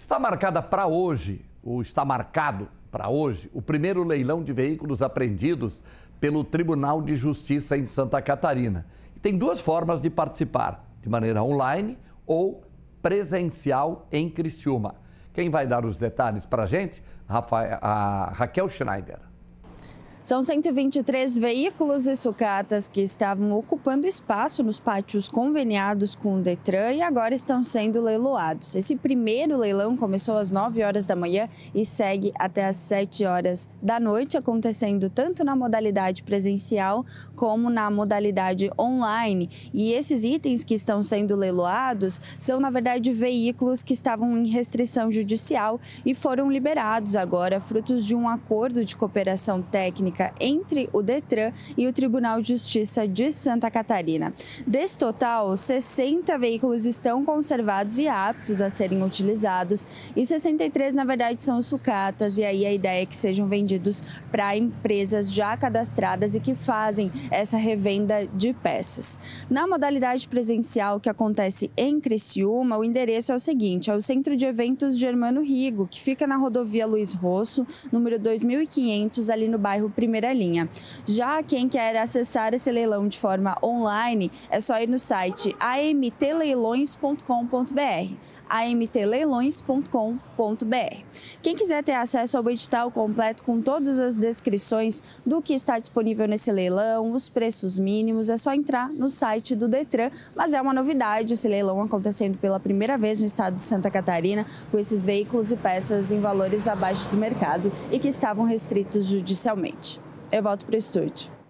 Está marcada para hoje, ou está marcado para hoje, o primeiro leilão de veículos apreendidos pelo Tribunal de Justiça em Santa Catarina. E tem duas formas de participar, de maneira online ou presencial em Criciúma. Quem vai dar os detalhes para a gente? A Raquel Schneider. São 123 veículos e sucatas que estavam ocupando espaço nos pátios conveniados com o Detran e agora estão sendo leiloados. Esse primeiro leilão começou às 9 horas da manhã e segue até às 7 horas da noite, acontecendo tanto na modalidade presencial como na modalidade online. E esses itens que estão sendo leiloados são, na verdade, veículos que estavam em restrição judicial e foram liberados agora, frutos de um acordo de cooperação técnica entre o Detran e o Tribunal de Justiça de Santa Catarina. Desse total, 60 veículos estão conservados e aptos a serem utilizados e 63, na verdade, são sucatas, e aí a ideia é que sejam vendidos para empresas já cadastradas e que fazem essa revenda de peças. Na modalidade presencial que acontece em Criciúma, o endereço é o seguinte: é o Centro de Eventos Germano Rigo, que fica na rodovia Luiz Rosso, número 2500, ali no bairro Primeira Linha. Já quem quer acessar esse leilão de forma online, é só ir no site amtleilões.com.br. amtleilões.com.br. Quem quiser ter acesso ao edital completo com todas as descrições do que está disponível nesse leilão, os preços mínimos, é só entrar no site do Detran. Mas é uma novidade esse leilão acontecendo pela primeira vez no estado de Santa Catarina, com esses veículos e peças em valores abaixo do mercado e que estavam restritos judicialmente. Eu volto para o estúdio.